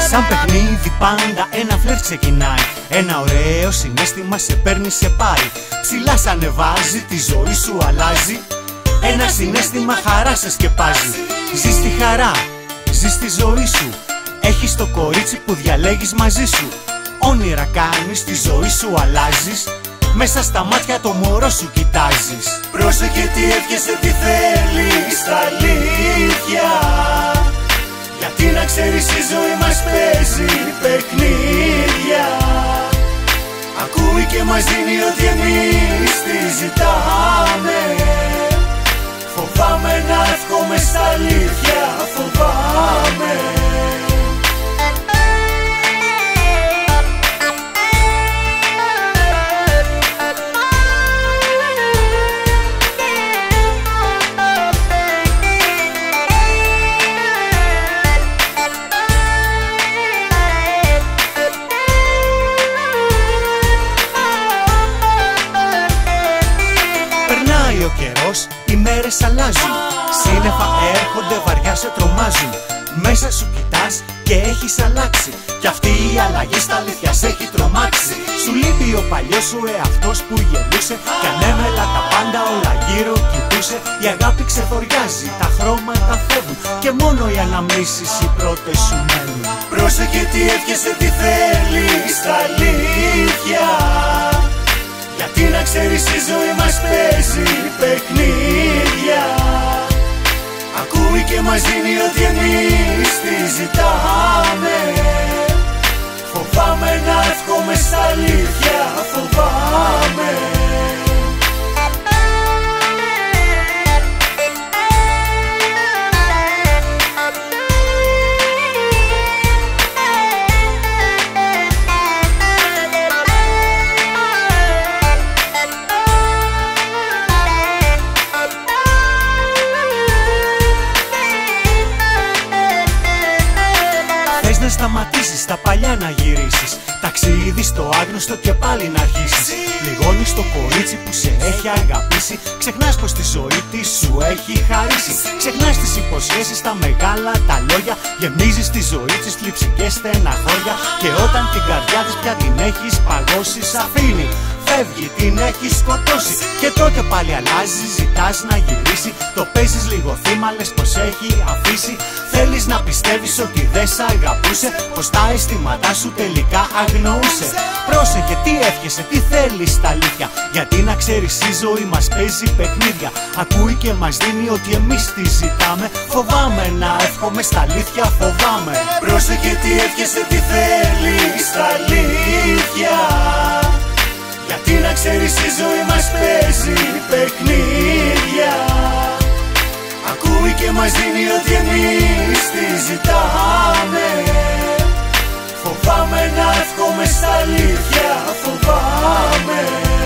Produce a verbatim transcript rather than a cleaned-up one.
Σαν παιχνίδι πάντα ένα φλερτ ξεκινάει. Ένα ωραίο συναίσθημα σε παίρνει, σε πάει. Ψηλά σ' ανεβάζει, τη ζωή σου αλλάζει. Ένα συναίσθημα χαρά σε σκεπάζει. Ζεις τη χαρά, ζεις τη ζωή σου. Έχεις το κορίτσι που διαλέγεις μαζί σου. Όνειρα κάνεις, τη ζωή σου αλλάζεις. Μέσα στα μάτια το μωρό σου κοιτάζεις. Πρόσεχε τι εύχεσαι, τι θέλεις στα αλήθεια. Γιατί να ξέρεις η ζωή μας παίζει παιχνίδια. Ακούει και μας δίνει ό,τι εμείς τη ζητάμε. Φοβάμαι να εύχομαι στα αλήθεια, φοβάμαι. Ο καιρός, οι μέρες αλλάζουν. Σύννεφα έρχονται, βαριά σε τρομάζουν. Μέσα σου κοιτάς και έχεις αλλάξει. Κι αυτή η αλλαγή στα αλήθεια σε έχει τρομάξει. Σου λείπει ο παλιός σου εαυτός που γελούσε. Κι ανέμελα τα πάντα όλα γύρω κοιτούσε. Η αγάπη ξεθοριάζει, τα χρώματα φεύγουν. Και μόνο οι αναμνήσεις οι πρώτες σου μένουν. Πρόσεχε τι εύχεσαι, τι θέλεις στα αλήθεια. Γιατί να ξέρεις η ζωή μας παίζει παιχνίδια. Ακούει και μας δίνει ό,τι εμείς τη ζητάμε. Φοβάμαι να εύχομαι στα αλήθεια, φοβάμαι. Να σταματήσεις, τα παλιά να γυρίσεις. Ταξίδι στο άγνωστο και πάλι να αρχίσεις. Πληγώνεις το κορίτσι που σε έχει αγαπήσει. Ξεχνάς πως τη ζωή της σου έχει χαρίσει. Ξεχνάς τις υποσχέσεις, τα μεγάλα τα λόγια. Γεμίζεις τη ζωή της θλίψη και στεναχώρια. Και όταν την καρδιά της πια την έχεις παγώσει, σ' αφήνει, φεύγει, την έχεις σκοτώσει. Και τότε πάλι αλλάζει, ζητάς να γυρίσει. Το παίζεις λίγο θύμα, λες πως έχει αφήσει. Θέλεις να πιστεύεις ότι δεν σ' αγαπούσε, πως τα αισθήματά σου τελικά αγνοούσε. Πρόσεχε τι εύχεσαι, τι θέλεις στα αλήθεια. Γιατί να ξέρεις η ζωή μας παίζει παιχνίδια. Ακούει και μας δίνει ότι εμείς τη ζητάμε. Φοβάμαι να εύχομαι στα αλήθεια, φοβάμαι. Πρόσεχε τι εύχεσαι, τι θέλεις στα αλήθεια. Γιατί να ξέρεις η ζωή μας παίζει παιχνίδια. Ακούει και μας δίνει ό,τι εμείς τη ζητάμε. Φοβάμαι να εύχομαι στα αλήθεια, φοβάμαι.